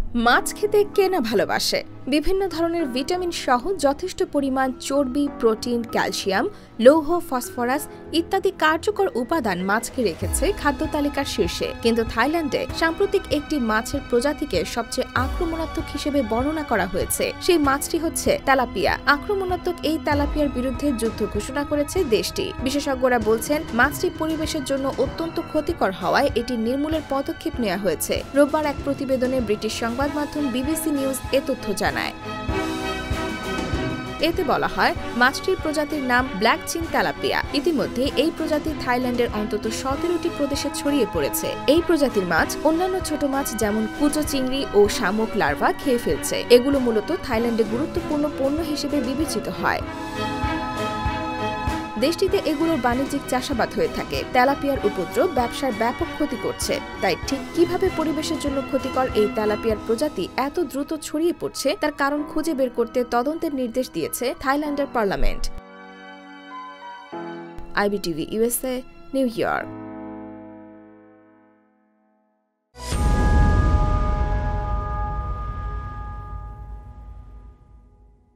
মাছ খেতে কে না ভালোবাসে। বিভিন্ন ধরনের ভিটামিন সহ যথেষ্ট পরিমাণ চর্বি, প্রোটিন, ক্যালসিয়াম, লৌহ, ফসফরাস ইত্যাদি কার্যকর উপাদান মাছকে রেখেছে খাদ্য তালিকার শীর্ষে। কিন্তু থাইল্যান্ডে সাম্প্রতিক একটি মাছের প্রজাতিকে সবচেয়ে আক্রমণাত্মক হিসেবে বর্ণনা করা হয়েছে। সেই মাছটি হচ্ছে তেলাপিয়া। আক্রমণাত্মক এই তেলাপিয়ার বিরুদ্ধে যুদ্ধ ঘোষণা করেছে দেশটি। বিশেষজ্ঞরা বলছেন, মাছটি পরিবেশের জন্য অত্যন্ত ক্ষতিকর হওয়ায় এটি নির্মূলের পদক্ষেপ নেওয়া হয়েছে। রোববার এক প্রতিবেদনে ব্রিটিশ সংবাদ মাধ্যম বিবিসি নিউজ এ তথ্য জানায়। এতে বলা হয়, মাছটির প্রজাতির নাম ব্ল্যাক চিং তেলাপিয়া। ইতিমধ্যে এই প্রজাতি থাইল্যান্ডের অন্তত 17টি প্রদেশে ছড়িয়ে পড়েছে। এই প্রজাতির মাছ অন্যান্য ছোট মাছ যেমন কুচো চিংড়ি ও শামুক লার্ভা খেয়ে ফেলছে। এগুলো মূলত থাইল্যান্ডে গুরুত্বপূর্ণ পণ্য হিসেবে বিবেচিত হয়। দেশটিতে এগুলোর বাণিজ্যিক চাষাবাদ হয়ে থাকে। তেলাপিয়ার উপদ্রব ব্যবসার ব্যাপক ক্ষতি করছে। তাই ঠিক কিভাবে পরিবেশের জন্য ক্ষতিকর এই তেলাপিয়ার প্রজাতি এত দ্রুত ছড়িয়ে পড়ছে তার কারণ খুঁজে বের করতে তদন্তের নির্দেশ দিয়েছে থাইল্যান্ডের parliament. IBTV USA, New York.